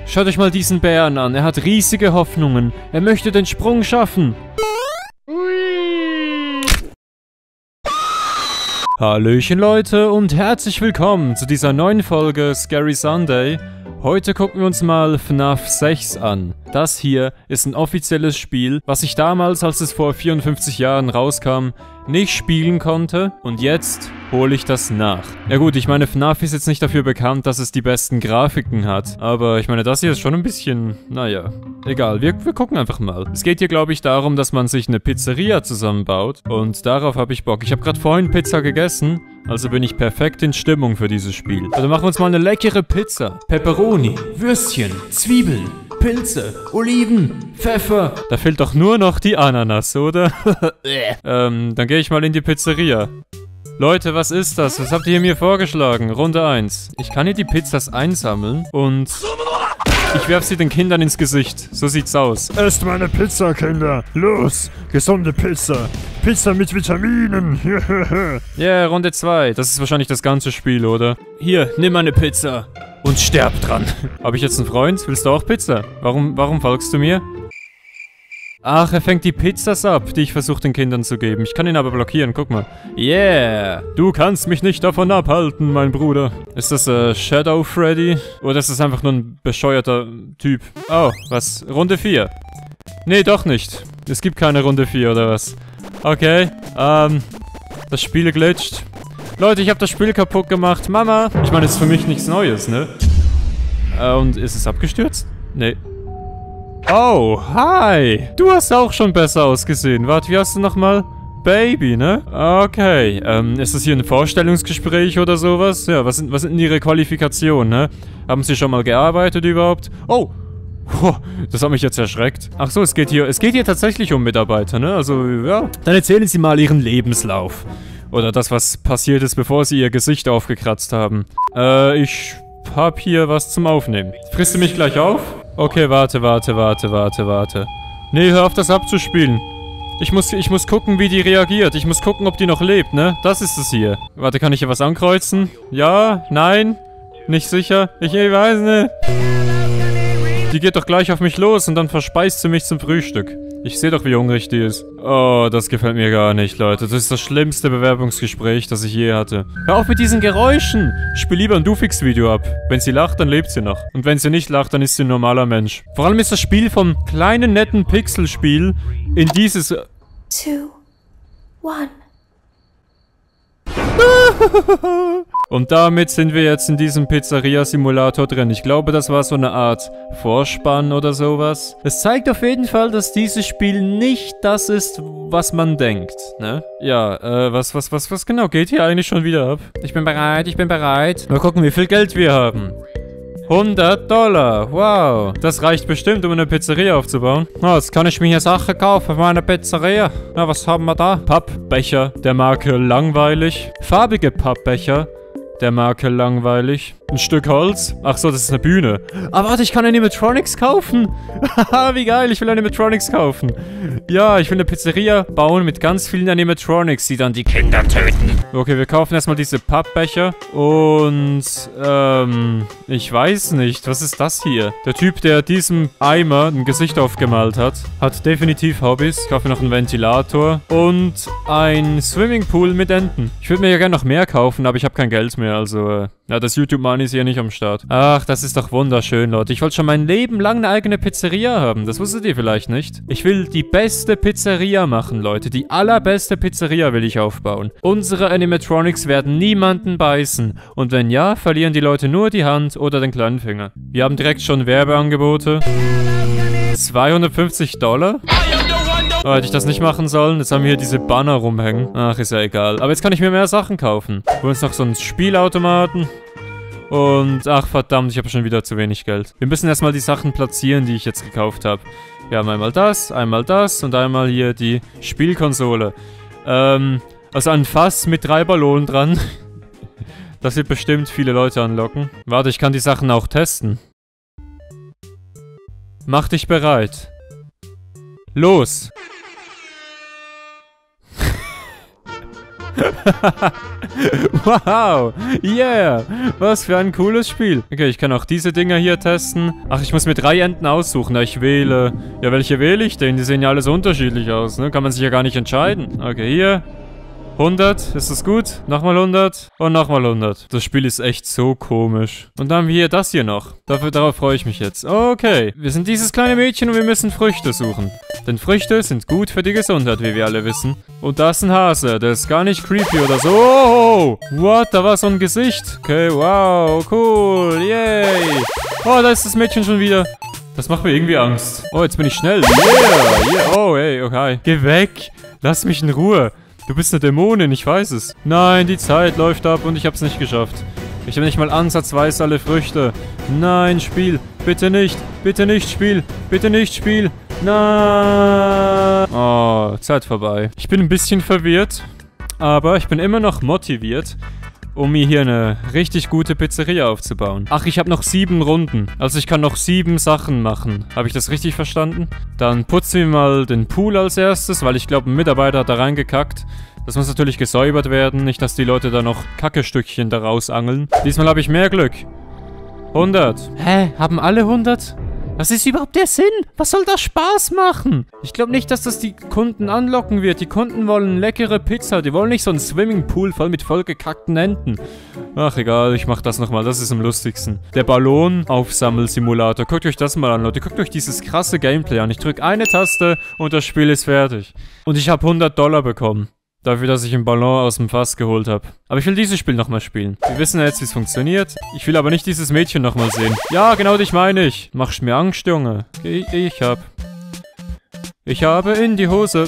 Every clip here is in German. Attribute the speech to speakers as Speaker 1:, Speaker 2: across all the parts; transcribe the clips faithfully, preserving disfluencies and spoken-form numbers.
Speaker 1: Schaut euch mal diesen Bären an. Er hat riesige Hoffnungen. Er möchte den Sprung schaffen. Hallöchen Leute und herzlich willkommen zu dieser neuen Folge Scary Sunday. Heute gucken wir uns mal F NAF sechs an. Das hier ist ein offizielles Spiel, was ich damals, als es vor vierundfünfzig Jahren rauskam, nicht spielen konnte. Und jetzt hole ich das nach. Ja gut, ich meine, F NAF ist jetzt nicht dafür bekannt, dass es die besten Grafiken hat. Aber ich meine, das hier ist schon ein bisschen, naja, egal. Wir, wir gucken einfach mal. Es geht hier, glaube ich, darum, dass man sich eine Pizzeria zusammenbaut. Und darauf habe ich Bock. Ich habe gerade vorhin Pizza gegessen. Also bin ich perfekt in Stimmung für dieses Spiel. Also machen wir uns mal eine leckere Pizza. Pepperoni, Würstchen, Zwiebeln, Pilze, Oliven, Pfeffer. Da fehlt doch nur noch die Ananas, oder? ähm, dann gehe ich mal in die Pizzeria. Leute, was ist das? Was habt ihr mir vorgeschlagen? Runde eins. Ich kann hier die Pizzas einsammeln und ich werfe sie den Kindern ins Gesicht. So sieht's aus.
Speaker 2: Esst meine Pizza, Kinder. Los, gesunde Pizza. Pizza mit Vitaminen.
Speaker 1: Ja, yeah, Runde zwei. Das ist wahrscheinlich das ganze Spiel, oder? Hier, nimm meine Pizza und sterb dran. Habe ich jetzt einen Freund? Willst du auch Pizza? Warum, warum folgst du mir? Ach, er fängt die Pizzas ab, die ich versuche den Kindern zu geben. Ich kann ihn aber blockieren, guck mal. Yeah! Du kannst mich nicht davon abhalten, mein Bruder. Ist das äh, Shadow Freddy? Oder ist das einfach nur ein bescheuerter Typ? Oh, was? Runde vier. Nee, doch nicht. Es gibt keine Runde vier, oder was? Okay, ähm, das Spiel glitscht. Leute, ich habe das Spiel kaputt gemacht. Mama! Ich meine, das ist für mich nichts Neues, ne? Äh, und ist es abgestürzt? Nee. Oh, hi! Du hast auch schon besser ausgesehen. Warte, wie hast du nochmal? Baby, ne? Okay, ähm, ist das hier ein Vorstellungsgespräch oder sowas? Ja, was sind, was sind denn Ihre Qualifikationen, ne? Haben Sie schon mal gearbeitet überhaupt? Oh! Puh, das hat mich jetzt erschreckt. Ach so, es geht hier, es geht hier tatsächlich um Mitarbeiter, ne? Also, ja. Dann erzählen Sie mal Ihren Lebenslauf. Oder das, was passiert ist, bevor Sie Ihr Gesicht aufgekratzt haben. Äh, ich hab hier was zum Aufnehmen. Frisst du mich gleich auf? Okay, warte, warte, warte, warte, warte. Nee, hör auf, das abzuspielen. Ich muss, ich muss gucken, wie die reagiert. Ich muss gucken, ob die noch lebt, ne? Das ist es hier. Warte, kann ich hier was ankreuzen? Ja? Nein? Nicht sicher? Ich, ich weiß nicht. Die geht doch gleich auf mich los und dann verspeist sie mich zum Frühstück. Ich sehe doch, wie hungrig die ist. Oh, das gefällt mir gar nicht, Leute. Das ist das schlimmste Bewerbungsgespräch, das ich je hatte. Hör auf mit diesen Geräuschen! Spiel lieber ein Dufix-Video ab. Wenn sie lacht, dann lebt sie noch. Und wenn sie nicht lacht, dann ist sie ein normaler Mensch. Vor allem ist das Spiel vom kleinen, netten Pixelspiel in dieses...
Speaker 3: Two, one.
Speaker 1: Und damit sind wir jetzt in diesem Pizzeria-Simulator drin. Ich glaube, das war so eine Art Vorspann oder sowas. Es zeigt auf jeden Fall, dass dieses Spiel nicht das ist, was man denkt, ne? Ja, äh, was, was, was, was genau geht hier eigentlich schon wieder ab? Ich bin bereit, ich bin bereit. Mal gucken, wie viel Geld wir haben. hundert Dollar, wow. Das reicht bestimmt, um eine Pizzeria aufzubauen. Na, jetzt kann ich mir hier Sachen kaufen für meine Pizzeria. Na, was haben wir da? Pappbecher der Marke Langweilig. Farbige Pappbecher der Marke Langweilig. Ein Stück Holz. Ach so, das ist eine Bühne. Ah, warte, ich kann Animatronics kaufen. Haha, wie geil, ich will Animatronics kaufen. Ja, ich will eine Pizzeria bauen mit ganz vielen Animatronics, die dann die Kinder töten. Okay, wir kaufen erstmal diese Pappbecher. Und, ähm, ich weiß nicht. Was ist das hier? Der Typ, der diesem Eimer ein Gesicht aufgemalt hat, hat definitiv Hobbys. Ich kaufe noch einen Ventilator. Und ein Swimmingpool mit Enten. Ich würde mir ja gerne noch mehr kaufen, aber ich habe kein Geld mehr, also, äh, ja, das YouTube-Money ist hier nicht am Start. Ach, das ist doch wunderschön, Leute. Ich wollte schon mein Leben lang eine eigene Pizzeria haben. Das wusstet ihr vielleicht nicht. Ich will die beste Pizzeria machen, Leute. Die allerbeste Pizzeria will ich aufbauen. Unsere Animatronics werden niemanden beißen. Und wenn ja, verlieren die Leute nur die Hand oder den kleinen Finger. Wir haben direkt schon Werbeangebote. zweihundertfünfzig Dollar? Oh, hätte ich das nicht machen sollen? Jetzt haben wir hier diese Banner rumhängen. Ach, ist ja egal. Aber jetzt kann ich mir mehr Sachen kaufen. Wir holen uns noch so einen Spielautomaten. Und, ach verdammt, ich habe schon wieder zu wenig Geld. Wir müssen erstmal die Sachen platzieren, die ich jetzt gekauft habe. Wir haben einmal das, einmal das und einmal hier die Spielkonsole. Ähm, also ein Fass mit drei Ballonen dran. Das wird bestimmt viele Leute anlocken. Warte, ich kann die Sachen auch testen. Mach dich bereit. Wow, yeah, was für ein cooles Spiel. Okay, ich kann auch diese Dinger hier testen. Ach, ich muss mir drei Enten aussuchen, da ich wähle. Ja, welche wähle ich denn? Die sehen ja alle so unterschiedlich aus, ne? Kann man sich ja gar nicht entscheiden. Okay, hier. hundert, ist das gut? Nochmal hundert und nochmal hundert. Das Spiel ist echt so komisch. Und dann haben wir hier das hier noch. Dafür, darauf freue ich mich jetzt. Okay, wir sind dieses kleine Mädchen und wir müssen Früchte suchen. Denn Früchte sind gut für die Gesundheit, wie wir alle wissen. Und da ist ein Hase, der ist gar nicht creepy oder so. Oh, what? Da war so ein Gesicht. Okay, wow, cool, yay. Oh, da ist das Mädchen schon wieder. Das macht mir irgendwie Angst. Oh, jetzt bin ich schnell. Yeah, yeah. Oh, hey, okay. Geh weg. Lass mich in Ruhe. Du bist eine Dämonin, ich weiß es. Nein, die Zeit läuft ab und ich hab's nicht geschafft. Ich habe nicht mal ansatzweise alle Früchte. Nein, Spiel. Bitte nicht. Bitte nicht, Spiel. Bitte nicht, Spiel. Nein. Oh, Zeit vorbei. Ich bin ein bisschen verwirrt, aber ich bin immer noch motiviert, um mir hier eine richtig gute Pizzeria aufzubauen. Ach, ich habe noch sieben Runden. Also ich kann noch sieben Sachen machen. Habe ich das richtig verstanden? Dann putzen wir mal den Pool als erstes, weil ich glaube, ein Mitarbeiter hat da reingekackt. Das muss natürlich gesäubert werden. Nicht, dass die Leute da noch Kackestückchen daraus angeln. Diesmal habe ich mehr Glück. hundert. Hä? Haben alle hundert? Was ist überhaupt der Sinn? Was soll das Spaß machen? Ich glaube nicht, dass das die Kunden anlocken wird. Die Kunden wollen leckere Pizza. Die wollen nicht so einen Swimmingpool voll mit vollgekackten Enten. Ach, egal. Ich mach das nochmal. Das ist am lustigsten. Der Ballon-Aufsammelsimulator. Guckt euch das mal an, Leute. Guckt euch dieses krasse Gameplay an. Ich drücke eine Taste und das Spiel ist fertig. Und ich habe hundert Dollar bekommen. Dafür, dass ich einen Ballon aus dem Fass geholt habe. Aber ich will dieses Spiel nochmal spielen. Wir wissen ja jetzt, wie es funktioniert. Ich will aber nicht dieses Mädchen nochmal sehen. Ja, genau dich meine ich. Machst mir Angst, Junge. Ich, ich hab... Ich habe in die Hose...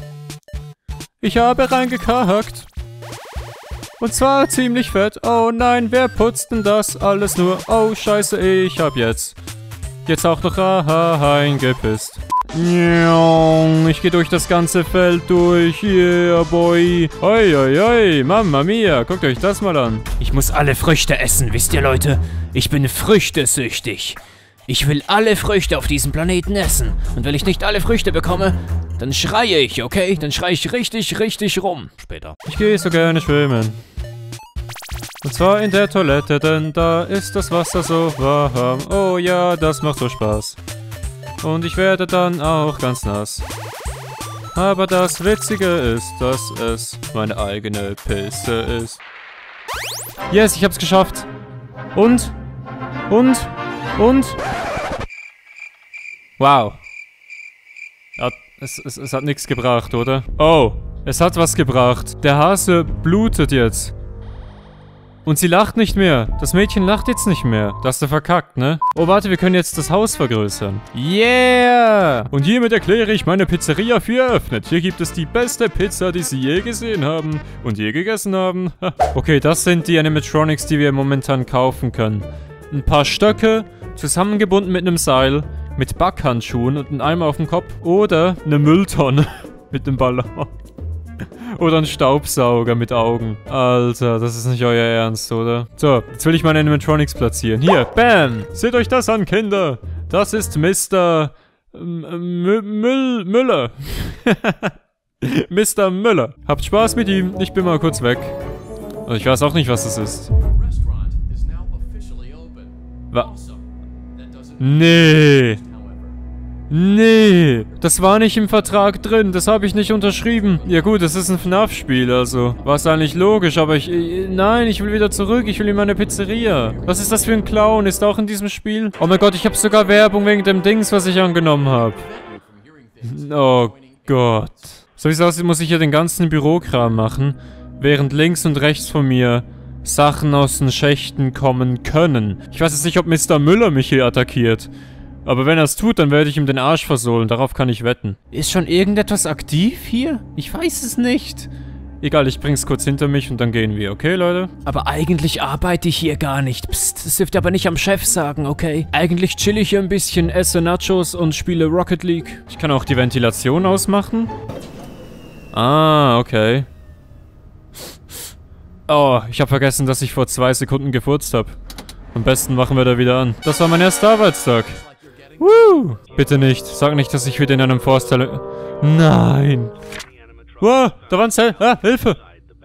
Speaker 1: Ich habe reingekackt. Und zwar ziemlich fett. Oh nein, wer putzt denn das alles nur? Oh, scheiße, ich hab jetzt... Jetzt auch noch reingepisst. Ich gehe durch das ganze Feld durch. Yeah, boy. Oi, oi, oi. Mamma mia. Guckt euch das mal an.
Speaker 4: Ich muss alle Früchte essen, wisst ihr, Leute? Ich bin früchtesüchtig. Ich will alle Früchte auf diesem Planeten essen. Und wenn ich nicht alle Früchte bekomme, dann schreie ich, okay? Dann schreie ich richtig, richtig rum. Später.
Speaker 1: Ich gehe so gerne schwimmen. Und zwar in der Toilette, denn da ist das Wasser so warm. Oh ja, das macht so Spaß. Und ich werde dann auch ganz nass. Aber das Witzige ist, dass es meine eigene Pisse ist. Yes, ich hab's geschafft. Und? Und? Und? Wow. Ja, es, es, es hat nichts gebracht, oder? Oh, es hat was gebracht. Der Hase blutet jetzt. Und sie lacht nicht mehr. Das Mädchen lacht jetzt nicht mehr. Das hast du verkackt, ne? Oh, warte, wir können jetzt das Haus vergrößern. Yeah! Und hiermit erkläre ich meine Pizzeria für eröffnet. Hier gibt es die beste Pizza, die Sie je gesehen haben und je gegessen haben. Okay, das sind die Animatronics, die wir momentan kaufen können. Ein paar Stöcke, zusammengebunden mit einem Seil, mit Backhandschuhen und einem Eimer auf dem Kopf. Oder eine Mülltonne mit einem Ballon. Oder ein Staubsauger mit Augen. Alter, das ist nicht euer Ernst, oder? So, jetzt will ich meine Animatronics platzieren. Hier, bam! Seht euch das an, Kinder! Das ist Mister Müll Müller. Mister Müller. Habt Spaß mit ihm. Ich bin mal kurz weg. Also ich weiß auch nicht, was das ist. Was? Nee. Nee, das war nicht im Vertrag drin, das habe ich nicht unterschrieben. Ja gut, das ist ein F NAF-Spiel, also. War es eigentlich logisch, aber ich... Nein, ich will wieder zurück, ich will in meine Pizzeria. Was ist das für ein Clown? Ist auch in diesem Spiel? Oh mein Gott, ich habe sogar Werbung wegen dem Dings, was ich angenommen habe. Oh Gott. So wie es aussieht, muss ich hier den ganzen Bürokram machen, während links und rechts von mir Sachen aus den Schächten kommen können. Ich weiß jetzt nicht, ob Mister Müller mich hier attackiert. Aber wenn er es tut, dann werde ich ihm den Arsch versohlen. Darauf kann ich wetten. Ist schon irgendetwas aktiv hier? Ich weiß es nicht. Egal, ich bring's kurz hinter mich und dann gehen wir, okay, Leute?
Speaker 4: Aber eigentlich arbeite ich hier gar nicht. Psst, das dürft ihr aber nicht am Chef sagen, okay? Eigentlich chill ich hier ein bisschen, esse Nachos und spiele Rocket League.
Speaker 1: Ich kann auch die Ventilation ausmachen. Ah, okay. Oh, ich habe vergessen, dass ich vor zwei Sekunden gefurzt habe. Am besten machen wir da wieder an. Das war mein erster Arbeitstag. Woo! Bitte nicht. Sag nicht, dass ich wieder in einem Forstteil... Nein! Wow, da war ein Zell. Ah, Hilfe!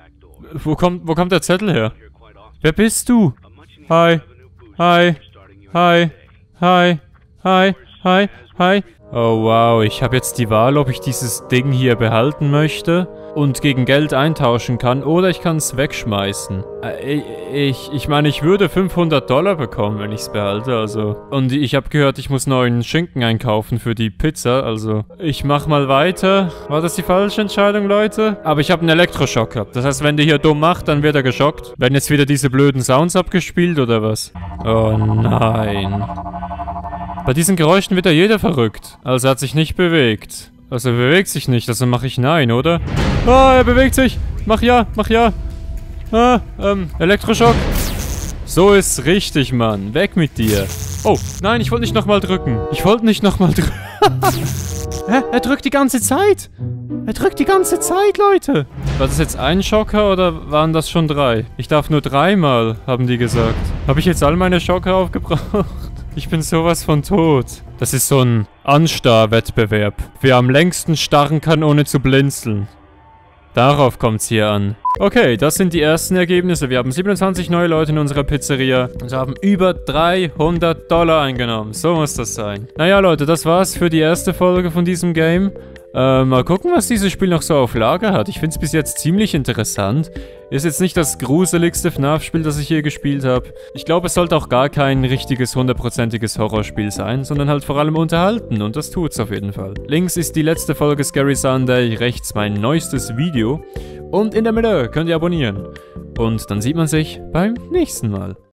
Speaker 1: Wo kommt, wo kommt der Zettel her? Wer bist du? Hi. Hi. Hi. Hi. Hi. Hi. Hi. Oh wow, ich habe jetzt die Wahl, ob ich dieses Ding hier behalten möchte und gegen Geld eintauschen kann oder ich kann es wegschmeißen. Äh, ich, ich meine, ich würde fünfhundert Dollar bekommen, wenn ich es behalte, also. Und ich habe gehört, ich muss neuen Schinken einkaufen für die Pizza, also. Ich mach mal weiter. War das die falsche Entscheidung, Leute? Aber ich habe einen Elektroschock gehabt. Das heißt, wenn der hier dumm macht, dann wird er geschockt. Werden jetzt wieder diese blöden Sounds abgespielt oder was? Oh nein. Bei diesen Geräuschen wird ja jeder verrückt. Also er hat sich nicht bewegt. Also er bewegt sich nicht, also mache ich nein, oder? Ah, er bewegt sich! Mach ja, mach ja! Ah, ähm, Elektroschock. So ist richtig, Mann. Weg mit dir. Oh, nein, ich wollte nicht nochmal drücken. Ich wollte nicht nochmal drücken. Hä? Er drückt die ganze Zeit! Er drückt die ganze Zeit, Leute! War das jetzt ein Schocker oder waren das schon drei? Ich darf nur dreimal, haben die gesagt. Habe ich jetzt all meine Schocker aufgebraucht? Ich bin sowas von tot. Das ist so ein Anstarr-Wettbewerb. Wer am längsten starren kann, ohne zu blinzeln. Darauf kommt's hier an. Okay, das sind die ersten Ergebnisse. Wir haben siebenundzwanzig neue Leute in unserer Pizzeria und haben über dreihundert Dollar eingenommen. So muss das sein. Naja, Leute, das war's für die erste Folge von diesem Game. Äh, mal gucken, was dieses Spiel noch so auf Lager hat. Ich finde es bis jetzt ziemlich interessant. Ist jetzt nicht das gruseligste F NAF-Spiel, das ich hier gespielt habe. Ich glaube, es sollte auch gar kein richtiges, hundertprozentiges Horrorspiel sein, sondern halt vor allem unterhalten. Und das tut's auf jeden Fall. Links ist die letzte Folge Scary Sunday, rechts mein neuestes Video. Und in der Mitte könnt ihr abonnieren. Und dann sieht man sich beim nächsten Mal.